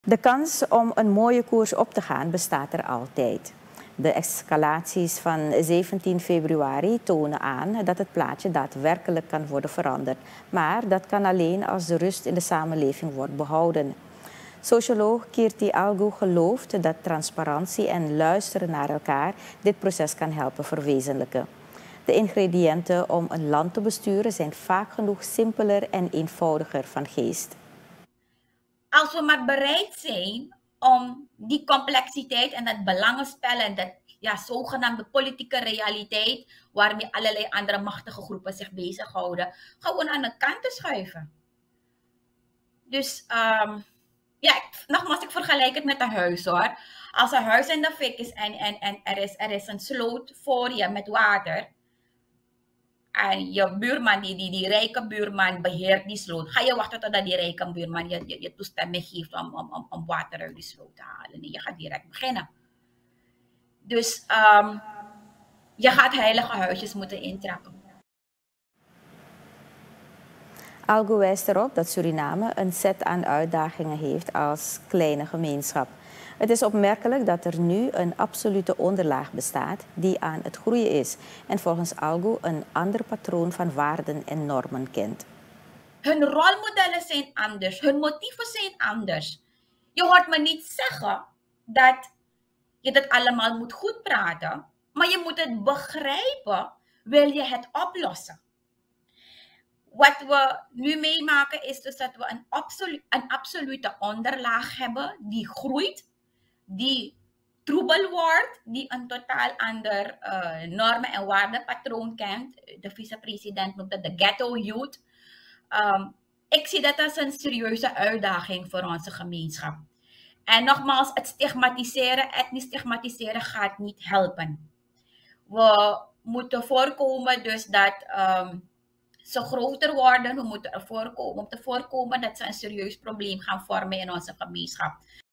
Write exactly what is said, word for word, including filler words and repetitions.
De kans om een mooie koers op te gaan bestaat er altijd. De escalaties van zeventien februari tonen aan dat het plaatje daadwerkelijk kan worden veranderd. Maar dat kan alleen als de rust in de samenleving wordt behouden. Socioloog Kirti Algu gelooft dat transparantie en luisteren naar elkaar dit proces kan helpen verwezenlijken. De ingrediënten om een land te besturen zijn vaak genoeg simpeler en eenvoudiger van geest. Als we maar bereid zijn om die complexiteit en dat belangenspel en dat ja, zogenaamde politieke realiteit waarmee allerlei andere machtige groepen zich bezighouden, gewoon aan de kant te schuiven. Dus um, ja, nogmaals, ik vergelijk het met een huis hoor. Als een huis in de fik is en, en, en er, is, er is een sloot voor je met water. En je buurman, die, die, die rijke buurman, beheert die sloot. Ga je wachten totdat die rijke buurman je, je, je toestemming geeft om, om, om, om water uit die sloot te halen. Nee, je gaat direct beginnen. Dus um, je gaat heilige huisjes moeten intrappen. Algu wijst erop dat Suriname een set aan uitdagingen heeft als kleine gemeenschap. Het is opmerkelijk dat er nu een absolute onderlaag bestaat die aan het groeien is en volgens Algu een ander patroon van waarden en normen kent. Hun rolmodellen zijn anders, hun motieven zijn anders. Je hoort me niet zeggen dat je dat allemaal moet goed praten, maar je moet het begrijpen, wil je het oplossen. Wat we nu meemaken is dus dat we een, absolu een absolute onderlaag hebben die groeit, die troebel wordt, die een totaal ander uh, normen- en waardepatroon kent. De vicepresident noemt dat de ghetto youth. Um, ik zie dat als een serieuze uitdaging voor onze gemeenschap. En nogmaals, het stigmatiseren, etnisch stigmatiseren gaat niet helpen. We moeten voorkomen dus dat um, ze groter worden. We moeten ervoor komen om te voorkomen dat ze een serieus probleem gaan vormen in onze gemeenschap.